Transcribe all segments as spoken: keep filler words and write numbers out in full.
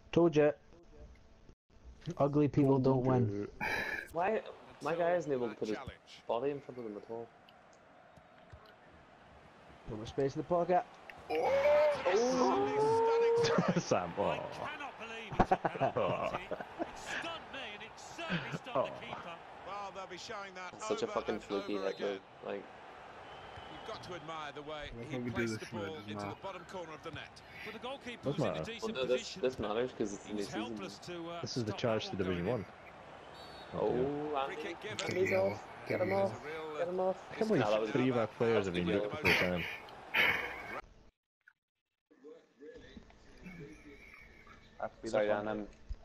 Told you. Ugly people don't win. Why? My guy isn't able to put his body in front of them at all. Put my space in the pocket. Oh! Sam, oh. I cannot believe he took that on, Martin. It stunned me and it certainly stunned Oh. the keeper. Well, they'll be showing that It's such a over fucking and fluky over hit, though. again. Like, You've got to admire the way That's he how we do placed the this, ball Fred, into isn't the bottom corner of the net. But the goalkeeper Does was in a matter. decent well, no, this, position. this matters because it's He the new was season. helpless to uh, This is the stop charge that to one Division going One. Oh, Free Andy. kick given. Take Andy's it off. off. Get him Take it off. It's a real, Get him off. I can't believe No, that was three of our players have been Yeah. booked for the time. Sorry, Dan. I'm.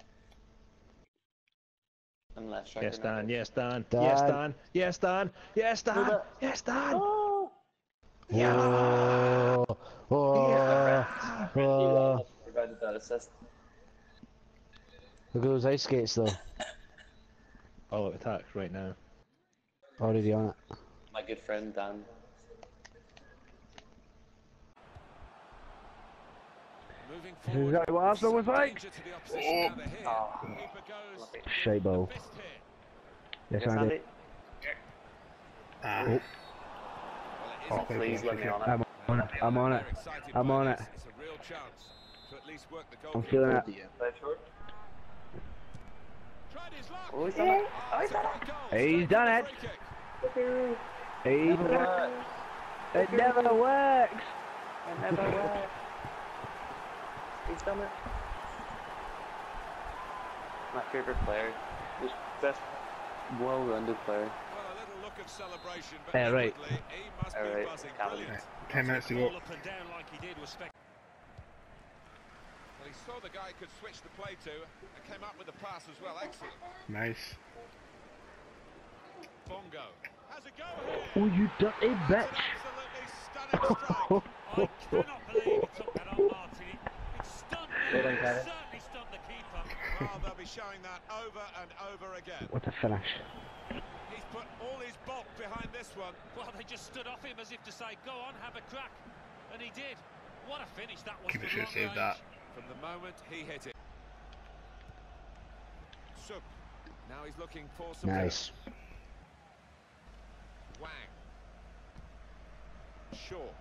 I'm left striker Yes, now. Dan. Yes, Dan. Dan. Yes, Dan. Yes, Dan. Yes, Dan. Yes, Dan. Oh! Yeah. Oh, oh, Yeah. oh. Provided that assist. Look at those ice skates though. All out attack right now. Already on it. My good friend Dan. Moving This is forward. exactly what Arsenal was like. Danger to the opposition now they're here. Oh. Keeper goes. Shite ball. Fist here. Yes, Yes, Andy. Andy. Ah. Well, it Oh, isn't Please let me on it. I'm on it. I'm on it. They're excited I'm by on this. it. It's a real chance to at least work the goal. I'm feeling it. Play short. Tried his luck. Oh, he's done it. Oh, it's a great goal. He's done it. Free kick. Hey, Never works. it never works. It never works. He's done it. My favourite player. He's best well-rounded player. Well, a little look of celebration, but Yeah, right. inwardly, he must Yeah, be right. buzzing. Calvin. Brilliant. Ten minutes to Ball go. up and down like he did was spectacular. Well, he saw the guy he could switch the play to and came up with the pass as well. Excellent. Nice. Bongo has a go here. Oh, you dirty That's bitch. an absolutely stunning strike. I cannot believe he took that on, Martin. It, it stunned me. Well done, It Kevin. certainly stunned the keeper. Well, they'll be showing that over and over again. What a finish. He's put all his bulk behind this one. Well, they just stood off him as if to say, go on, have a crack. And he did. What a finish that was. Keeper from should have long saved that. range. From the moment he hit it. Suk. Now he's looking for some Nice. Wang. Short.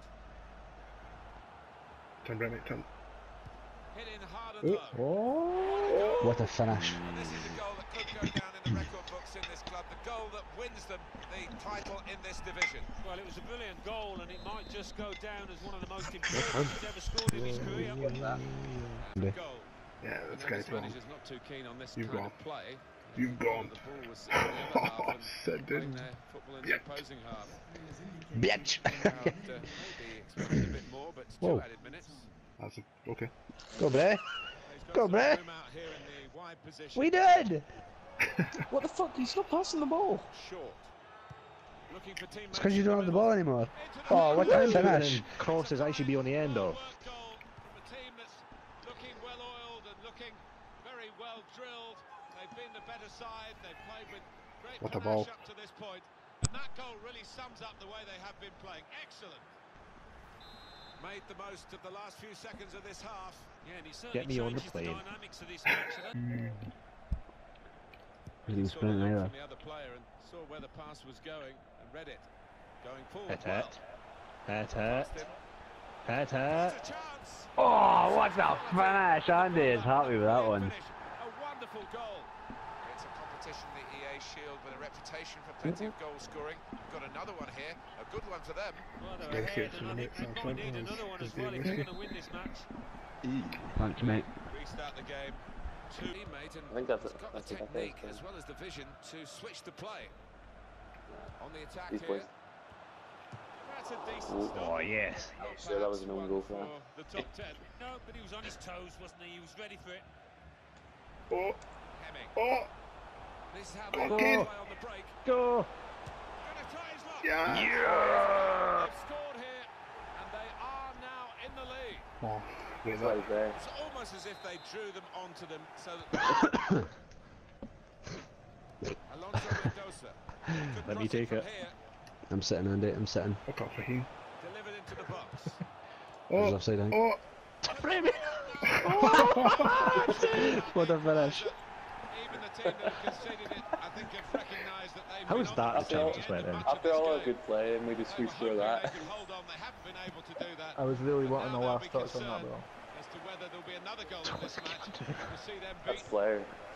Turn right, mate, turn. Hit in hard and low. Oh, what a finish. And this is a goal that could go down in the record books in this club. The goal that wins them the title in this division. Well, it was a brilliant goal, and it might just go down as one of the most important he's ever scored in his career. And a goal. Yeah, that's Well, guy's this gone. manager's not too keen on this You've kind gone. of play. You've gone. The ball was in the other half and Said playing didn't. their football in the Yep. opposing half. Bitch. Crowd, uh, maybe expected a bit more, but two Whoa. added minutes. That's a, okay. Go, Bre. He's got Go, some Bre. room out here in the wide position. We did. What the fuck? He's not passing the ball. Short. Looking for teammates It's because you in the don't have the middle. ball anymore. Into the Oh, what a Shooting finish. in crosses I should be on the end of. Well-worked goal from a team that's looking well-oiled and looking very well drilled. They've been the better side. They've played with great What a panache ball. up to this point. And that goal really sums up the way they have been playing. Excellent. Made the most of the last few seconds of this half. Yeah, and he certainly Get me on the changes plane. dynamics of this match. I don't- He was Saw the sprinting look either. from the other player and saw where the pass was going and read it. Going forward. Hit well. it. Hit it. Past him. Hit it. It's a chance. Oh, what a finish. Andy is happy with that one. Finish. A wonderful goal. It's a competition, the E A Shield, with a reputation for plenty of goal scoring. Got another one here, a good one for them. Well, they're Let's ahead, get and I some think next they time, might front need ones, another one as because well they if they're win. going to win this match. Thanks, mate. Restart the game. Two teammate and I think that's has it. got That's the it, I think, technique yeah. as well as the vision to switch the play. On the attack These here. boys. That's a decent stop. Oh, yes. Not Yeah, sure, that was an perhaps own goal one for the top ten. No, but he was on his toes, wasn't he? He was ready for it. Oh, Hemming. oh, This is how Go they on, play kid. on the break. Go. Gonna try his luck. yeah. They've scored here, and they are now in the lead. Oh, wait, That's why that. he's there. It's almost as if they drew them onto them so that Alonso Mendoza could Let me cross take from it. here, I'm sitting, Andy. I'm sitting. Look up for him. delivered into the box. I was Oh, offside, I think. oh, Frame it! What a finish. Even the team that have conceded it, I think, have recognised that they How is that the chance just went in? After all a good play, and we just squeezed through that. Hold on, they haven't been able to do that. I was really But wanting now the they'll last be touch on that concerned though. As to whether there'll be another goal in this match, we'll see them That's beat. Flair.